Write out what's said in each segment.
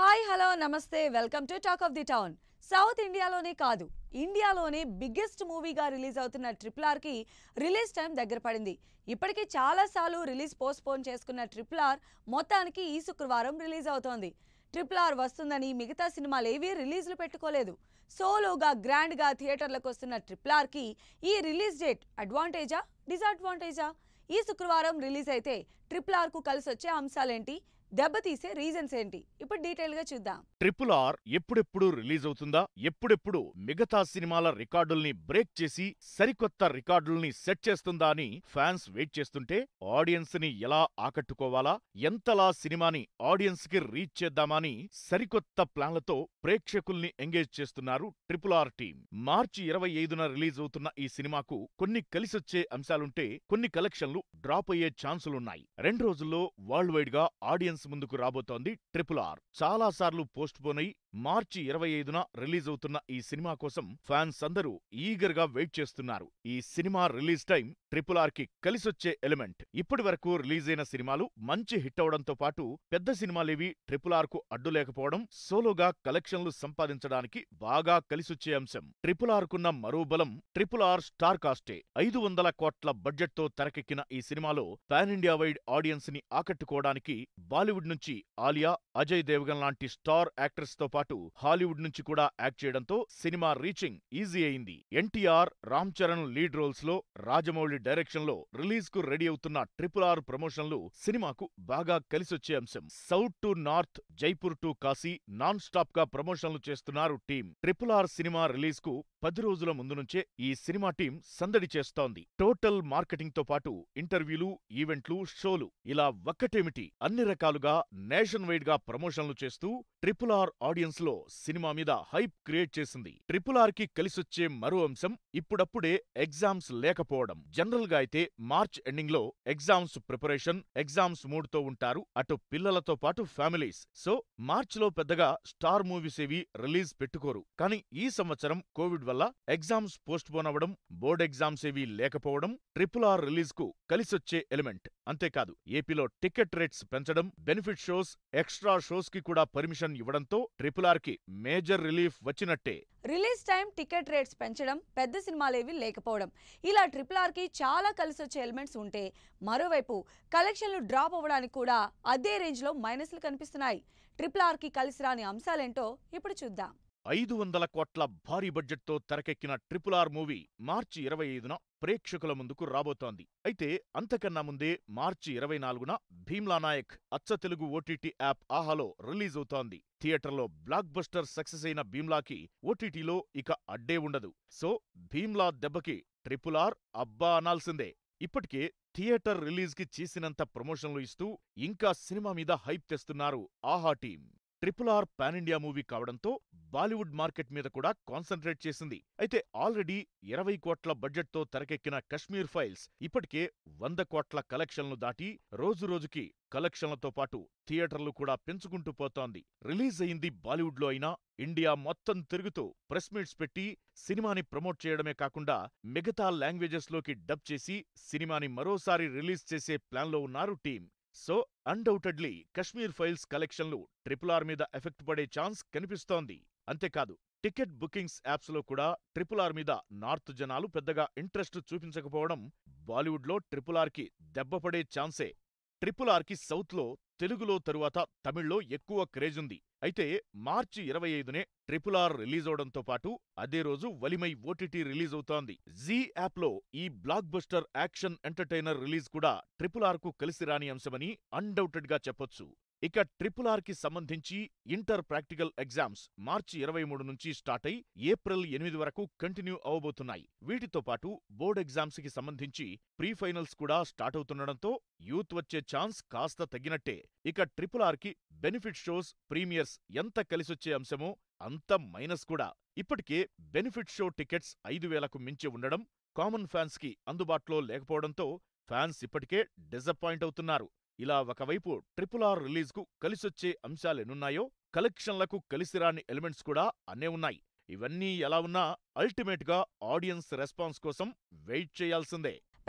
Hi hello నమస్తే welcome to talk of the town. South ఇండియాలోనే కాదు ఇండియాలోనే బిగ్గెస్ట్ మూవీగా రిలీజ్ అవుతున్న RRR కి రిలీజ్ టైం దగ్గర పడింది. ఇప్పటికే చాలాసార్లు రిలీజ్ పోస్ట్పోన్ చేసుకున్న RRR మొత్తానికి ఈ శుక్రవారం రిలీజ్ అవుతోంది. RRR వస్తుందని మిగతా సినిమాలేవీ రిలీజ్లు పెట్టుకోలేదు. సోలోగా గ్రాండ్గా థియేటర్లకు వస్తున్న RRR కి ఈ రిలీజ్ డేట్ అడ్వాంటేజా డిసడ్వాంటేజా? ఈ శుక్రవారం రిలీజ్ అయితే RRR కు కలిసొచ్చే అంశాలేంటి, దెబ్బతీసే రీజన్స్ ఏంటి, ఇప్పుడు డీటెయిల్ గా చూద్దాం. RRR ఎప్పుడెప్పుడు రిలీజ్ అవుతుందా, ఎప్పుడెప్పుడు మిగతా సినిమాల రికార్డుల్ని బ్రేక్ చేసి సరికొత్త రికార్డుల్ని సెట్ చేస్తుందా అని ఫ్యాన్స్ వెయిట్ చేస్తుంటే, ఆడియన్స్ ని ఎలా ఆకట్టుకోవాలా, ఎంతలా సినిమాని ఆడియన్స్ కి రీచ్ చేద్దామా అని సరికొత్త ప్లాన్లతో ప్రేక్షకుల్ని ఎంగేజ్ చేస్తున్నారు RRR టీం. మార్చి 25న రిలీజ్ అవుతున్న ఈ సినిమాకు కొన్ని కలిసొచ్చే అంశాలుంటే, కొన్ని కలెక్షన్లు డ్రాప్ అయ్యే ఛాన్సులున్నాయి. 2 రోజుల్లో వరల్డ్ వైడ్ గా ఆడియన్స్ ముందుకు రాబోతోంది RRR. చాలా సార్లు పోస్ట్ పోన్ అయి మార్చి 25న రిలీజ్ అవుతున్న ఈ సినిమా కోసం ఫ్యాన్స్ అందరూ ఈగర్ గా వెయిట్ చేస్తున్నారు. ఈ సినిమా రిలీజ్ టైం RRR కి కలిసొచ్చే ఎలిమెంట్. ఇప్పటి వరకు రిలీజ్ అయిన సినిమాలు మంచి హిట్ అవడంతో పాటు పెద్ద సినిమాలేవి RRR కు అడ్డు లేకపోవడం సోలోగా కలెక్షన్లు సంపాదించడానికి బాగా కలిసొచ్చే అంశం. RRR కున్న మరో బలం RRR స్టార్ కాస్టే. 500 కోట్ల బడ్జెట్ తో తెరకెక్కిన ఈ సినిమాలో పాన్ ఇండియా వైడ్ ఆడియన్స్ ని ఆకట్టుకోవడానికి బాలీవుడ్ నుంచి ఆలియా, అజయ్ దేవగన్ లాంటి స్టార్ యాక్టర్స్ తో పాటు హాలీవుడ్ నుంచి కూడా యాక్ట్ చేయడంతో సినిమా రీచింగ్ ఈజీ అయింది. ఎన్టీఆర్, రామ్ చరణ్ లీడ్ రోల్స్ లో, రాజమౌళి డైరెక్షన్ లో రిలీజ్ కు రెడీ అవుతున్న RRR ప్రమోషన్లు సినిమాకు బాగా కలిసొచ్చే అంశం. South to north, Jaipur to Kashi non stop గా ప్రమోషన్లు చేస్తున్నారు టీం. RRR సినిమా రిలీజ్ కు 10 రోజుల ముందు నుంచే ఈ సినిమా టీం సందడి చేస్తోంది. టోటల్ మార్కెటింగ్ తో పాటు ఇంటర్వ్యూలు, ఈవెంట్లు, షోలు ఇలా ఒక్కటేమిటి అన్ని రకాలుగా నేషన్ వైడ్ గా ప్రమోషన్లు చేస్తూ RRR ఆడియన్స్ లో సినిమా మీద హైప్ క్రియేట్ చేసింది. RRR కి కలిసొచ్చే మరో అంశం ఇప్పుడప్పుడే ఎగ్జామ్స్ లేకపోవడం. జనరల్ గా అయితే మార్చ్ ఎండింగ్ లో ఎగ్జామ్స్ ప్రిపరేషన్, ఎగ్జామ్స్ మూడ్ తో ఉంటారు అటు పిల్లలతో పాటు ఫ్యామిలీస్. సో మార్చ్ లో పెద్దగా స్టార్ మూవీస్ ఏవి రిలీజ్ పెట్టుకోరు. కానీ ఈ సంవత్సరం కోవిడ్ వల్ల ఎగ్జామ్స్ పోస్ట్ పోన్ అవ్వడం, బోర్డ్ ఎగ్జామ్స్ ఏవీ లేకపోవడం RRR రిలీజ్ కు కలిసొచ్చే ఎలిమెంట్. అంతేకాదు ఏపీలో టికెట్ రేట్స్ పెంచడం, బెనిఫిట్ షోస్, ఎక్స్ట్రా షోస్ కి కూడా పర్మిషన్ ఇవ్వడంతో RRR కి మేజర్ రిలీఫ్ వచ్చినట్టే. రిలీజ్ టైం, టికెట్ రేట్స్ పెంచడం, పెద్ద సినిమాలేవి లేకపోవడం ఇలా RRR కి చాలా కలిసొచ్చే ఎలిమెంట్స్ ఉంటే, మరోవైపు కలెక్షన్లు డ్రాప్ అవ్వడానికి కూడా అదే రేంజ్ లో మైనస్లు కనిపిస్తున్నాయి. RRR కి కలిసి రాని అంశాలేంటో ఇప్పుడు చూద్దాం. 500 కోట్ల భారీ బడ్జెట్ తో తెరకెక్కిన RRR మూవీ మార్చి 25న ప్రేక్షకుల ముందుకు రాబోతోంది. అయితే అంతకన్నా ముందే మార్చి 24న భీమ్లా నాయక్ అచ్చ తెలుగు ఓటీటీ యాప్ ఆహాలో రిలీజ్ అవుతోంది. థియేటర్లో బ్లాక్ బస్టర్ సక్సెస్ అయిన భీమ్లాకి ఓటీటీలో ఇక అడ్డే ఉండదు. సో భీమ్లా దెబ్బకి RRR అబ్బా అనాల్సిందే. ఇప్పటికే థియేటర్ రిలీజ్ కి చేసినంత ప్రమోషన్లు ఇస్తూ ఇంకా సినిమా మీద హైప్ తెస్తున్నారు Aha team. RRR pan India movie కావడంతో బాలీవుడ్ మార్కెట్ మీద కూడా కాన్సంట్రేట్ చేసింది. అయితే ఆల్రెడీ 20 కోట్ల బడ్జెట్ తో తెరకెక్కిన కశ్మీర్ ఫైల్స్ ఇప్పటికే 100 కోట్ల కలెక్షన్లు దాటి రోజురోజుకి కలెక్షన్లతో పాటు థియేటర్లు కూడా పెంచుకుంటూ పోతోంది. రిలీజ్ అయింది బాలీవుడ్ లో అయినా ఇండియా మొత్తం తిరుగుతూ ప్రెస్ మీట్స్ పెట్టి సినిమాని ప్రమోట్ చేయడమే కాకుండా మిగతా లాంగ్వేజెస్ లోకి డబ్ చేసి సినిమాని మరోసారి రిలీజ్ చేసే ప్లాన్లో ఉన్నారు team. So undoubtedly Kashmir files కలెక్షన్లు RRR మీద ఎఫెక్ట్ పడే ఛాన్స్ కనిపిస్తోంది. అంతేకాదు టికెట్ బుకింగ్స్ యాప్స్ లో కూడా RRR మీద నార్త్ జనాలు పెద్దగా ఇంట్రెస్ట్ చూపించకపోవడం బాలీవుడ్ లో RRR కి దెబ్బపడే ఛాన్సే. RRR కి సౌత్ లో, తెలుగులో తరువాత తమిళ్లో ఎక్కువ క్రేజ్ ఉంది. అయితే మార్చి 25నే RRR రిలీజ్ అవడంతో పాటు అదే రోజు వలిమై ఓటీటీ రిలీజ్ అవుతోంది. జీ యాప్ లో ఈ blockbuster action entertainer release కూడా RRR కు కలిసి రాని అంశమని అన్డౌటెడ్ గా చెప్పొచ్చు. ఇక RRR కి సంబంధించి ఇంటర్ ప్రాక్టికల్ ఎగ్జామ్స్ మార్చి 23 నుంచి స్టార్ట్ అయి ఏప్రిల్ 8 వరకు కంటిన్యూ అవబోతున్నాయి. వీటితో పాటు బోర్డ్ ఎగ్జామ్స్ కి సంబంధించి ప్రీ ఫైనల్స్ కూడా స్టార్ట్ అవుతుండడంతో యూత్ వచ్చే ఛాన్స్ కాస్త తగ్గినట్టే. ఇక RRR కి బెనిఫిట్ షోస్, ప్రీమియర్స్ ఎంత కలిసొచ్చే అంశమో అంత మైనస్ కూడా. ఇప్పటికే బెనిఫిట్ షో టికెట్స్ 5,000కు మించి ఉండడం, కామన్ ఫ్యాన్స్ కి అందుబాటులో లేకపోవడంతో ఫ్యాన్స్ ఇప్పటికే డిసప్పాయింట్ అవుతున్నారు. ఇలా ఒకవైపు RRR రిలీజ్ కు కలిసొచ్చే అంశాలెన్నున్నాయో కలెక్షన్లకు కలిసిరాని ఎలిమెంట్స్ కూడా అన్నే ఉన్నాయి. ఇవన్నీ ఎలా ఉన్నా అల్టిమేట్ గా ఆడియన్స్ రెస్పాన్స్ కోసం వెయిట్ చేయాల్సిందే.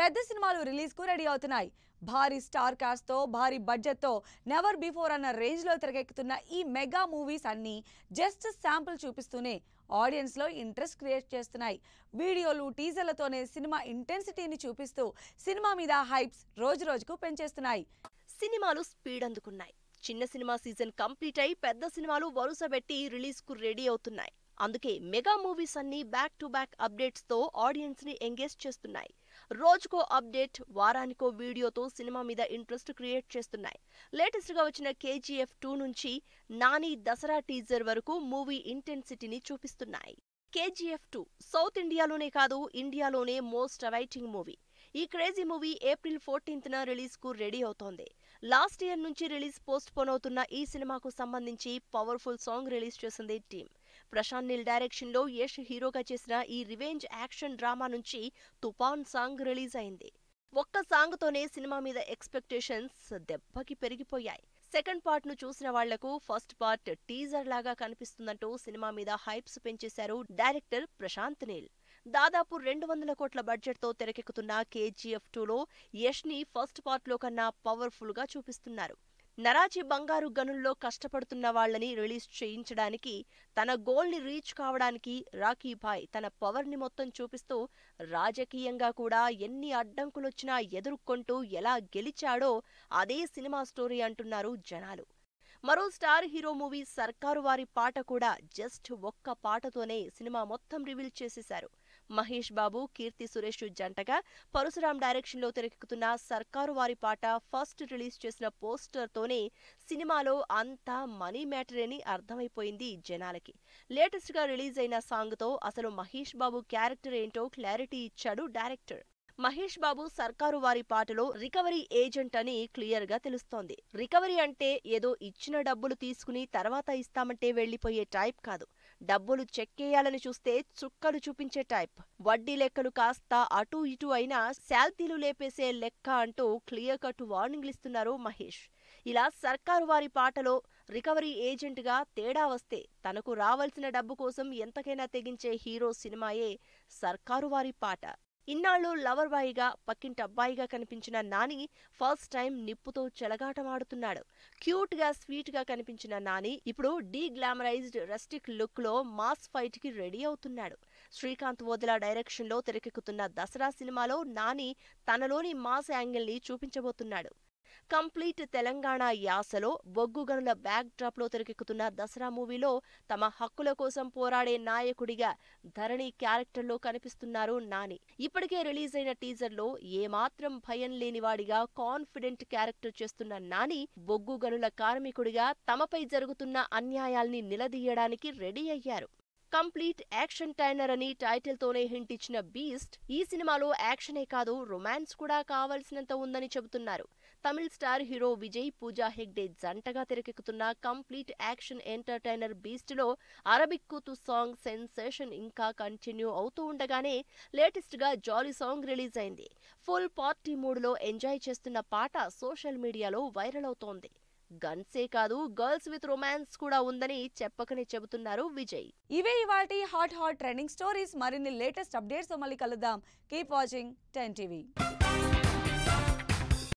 పెద్ద సినిమాలు రిలీజ్ కు రెడీ అవుతున్నాయి. భారీ స్టార్ కాస్ట్ తో భారీ బడ్జెట్ తో నెవర్ బిఫోర్ అన్న రేంజ్ లో తెరకెక్కుతున్న ఈ మెగా మూవీస్ అన్ని జస్ట్ శాంపుల్ చూపిస్తూనే ఆడియన్స్ లో ఇంట్రెస్ట్ క్రియేట్ చేస్తున్నాయి. వీడియోలు టీజర్లతోనే సినిమా ఇంటెన్సిటీని చూపిస్తూ సినిమా మీద హైప్స్ రోజు రోజుకు పెంచేస్తున్నాయి. సినిమాలు స్పీడ్ అందుకున్నాయి. చిన్న సినిమా సీజన్ కంప్లీట్ అయి పెద్ద సినిమాలు వరుసబెట్టి రిలీజ్ కు రెడీ అవుతున్నాయి. అందుకే మెగా మూవీస్ అన్ని బ్యాక్ టు బ్యాక్ అప్డేట్స్ తో ఆడియన్స్ ని ఎంగేజ్ చేస్తున్నాయి. రోజుకో అప్డేట్, వారానికో వీడియోతో సినిమా మీద ఇంట్రెస్ట్ క్రియేట్ చేస్తున్నాయి. లేటెస్ట్ గా వచ్చిన KGF2 నుంచి నాని దసరా టీజర్ వరకు మూవీ ఇంటెన్సిటీని చూపిస్తున్నాయి. KGF2 సౌత్ ఇండియాలోనే కాదు, ఇండియాలోనే మోస్ట్ అవైటింగ్ మూవీ. ఈ క్రేజీ మూవీ ఏప్రిల్ 14న రిలీజ్ కు రెడీ అవుతోంది. లాస్ట్ ఇయర్ నుంచి రిలీజ్ పోస్ట్ పోన్ అవుతున్న ఈ సినిమాకు సంబంధించి పవర్ఫుల్ సాంగ్ రిలీజ్ చేసింది టీమ్. ప్రశాంత్ నీల్ డైరెక్షన్ లో యష్ హీరోగా చేసిన ఈ రివెంజ్ యాక్షన్ డ్రామా నుంచి తుఫాన్ సాంగ్ రిలీజ్ అయింది. ఒక్క సాంగ్ తోనే సినిమా మీద ఎక్స్పెక్టేషన్స్ దెబ్బకి పెరిగిపోయాయి. సెకండ్ పార్ట్ ను చూసిన వాళ్లకు ఫస్ట్ పార్ట్ టీజర్ లాగా కనిపిస్తుందంటూ సినిమా మీద హైప్స్ పెంచేశారు డైరెక్టర్ ప్రశాంత్ నీల్. దాదాపు 200 కోట్ల బడ్జెట్ తో తెరకెక్కుతున్న KGF2లో యష్ ని ఫస్ట్ పార్ట్ లో కన్నా పవర్ఫుల్ గా చూపిస్తున్నారు. నరాచి బంగారు గనుల్లో కష్టపడుతున్న వాళ్లని రిలీజ్ చేయించడానికి, తన గోల్ ని రీచ్ కావడానికి రాకీ భాయ్ తన పవర్ ని మొత్తం చూపిస్తూ రాజకీయంగా కూడా ఎన్ని అడ్డంకులొచ్చినా ఎదుర్కొంటూ ఎలా గెలిచాడో అదే సినిమా స్టోరీ అంటున్నారు జనాలు. మరో స్టార్ హీరో మూవీ సర్కారు వారి పాట కూడా జస్ట్ ఒక్క పాటతోనే సినిమా మొత్తం రివీల్ చేసేశారు. మహేష్ బాబు, కీర్తి సురేష్ జంటగా పరశురాం డైరెక్షన్ లో తెరకెక్కుతున్న సర్కారు వారి పాట ఫస్ట్ రిలీజ్ చేసిన పోస్టర్ తోనే సినిమాలో అంతా మనీ మ్యాటరేని అర్థమైపోయింది జనాలకి. లేటెస్ట్ గా రిలీజ్ అయిన సాంగ్ తో అసలు మహేష్ బాబు క్యారెక్టర్ ఏంటో క్లారిటీ ఇచ్చాడు డైరెక్టర్. మహేష్ బాబు సర్కారు వారి పాటలో రికవరీ ఏజెంట్ అని క్లియర్ గా తెలుస్తోంది. రికవరీ అంటే ఏదో ఇచ్చిన డబ్బులు తీసుకుని తర్వాత ఇస్తామంటే వెళ్లిపోయే టైప్ కాదు. డబ్బులు చెక్కేయాలని చూస్తే చుక్కలు చూపించే టైప్. వడ్డీ లెక్కలు కాస్త అటూ ఇటూ అయినా శాల్తీలు లేపేసే లెక్క అంటూ క్లియర్ కట్ వార్నింగ్లు ఇస్తున్నారు మహేష్. ఇలా సర్కారు వారి పాటలో రికవరీ ఏజెంట్ గా తేడా వస్తే తనకు రావాల్సిన డబ్బు కోసం ఎంతకైనా తెగించే హీరో సినిమాయే సర్కారు వారి పాట. ఇన్నాళ్లు లవర్ బాయిగా, పక్కింటబ్బాయిగా కనిపించిన నాని ఫస్ట్ టైం నిప్పుతో చెలగాటమాడుతున్నాడు. క్యూట్ గా, స్వీట్ గా కనిపించిన నాని ఇప్పుడు డీ గ్లామరైజ్డ్ రస్టిక్ లుక్ లో మాస్ ఫైట్ కి రెడీ అవుతున్నాడు. శ్రీకాంత్ వోదెలా డైరెక్షన్ లో తెరకెక్కుతున్న దసరా సినిమాలో నాని తనలోని మాస్ యాంగిల్ ని చూపించబోతున్నాడు. కంప్లీట్ తెలంగాణ యాసలో బొగ్గు గనుల బ్యాక్ డ్రాప్ లో తెరకెక్కుతున్న దసరా మూవీలో తమ హక్కుల కోసం పోరాడే నాయకుడిగా ధరణి క్యారెక్టర్ లో కనిపిస్తున్నారు నాని. ఇప్పటికే రిలీజ్ అయిన టీజర్ లో ఏమాత్రం భయం లేనివాడిగా కాన్ఫిడెంట్ క్యారెక్టర్ చేస్తున్న నాని బొగ్గు గనుల కార్మికుడిగా తమపై జరుగుతున్న అన్యాయాల్ని నిలదీయడానికి రెడీ అయ్యారు. కంప్లీట్ యాక్షన్ టైనర్ అని టైటిల్ తోనే హింట్ ఇచ్చిన బీస్ట్ ఈ సినిమాలో యాక్షనే కాదు, రొమాన్స్ కూడా కావాల్సినంత ఉందని చెబుతున్నారు. తమిళ స్టార్ హీరో విజయ్, పూజా హెగ్డే జంటగా తెరకెక్కుతున్న కంప్లీట్ యాక్షన్ ఎంటర్టైనర్ బీస్ట్ లో అరబిక్ కూతు సాంగ్ సెన్సేషన్ ఇంకా కంటిన్యూ అవుతూ ఉండగానే లేటెస్ట్ గా జాలీ సాంగ్ రిలీజ్ అయింది. ఫుల్ పార్టీ మూడ్ లో ఎంజాయ్ చేస్తున్న పాట సోషల్ మీడియాలో వైరల్ అవుతోంది. గన్సే కాదు, గర్ల్స్ విత్ రొమాన్స్ కూడా ఉందని చెప్పకనే చెబుతున్నారు విజయ్. ఇవే ఇవాల్టి హాట్ ట్రెండింగ్ స్టోరీస్. మరిన్ని లేటెస్ట్ అప్డేట్స్ తో మళ్ళీ కలుద్దాం. Keep watching 10 TV.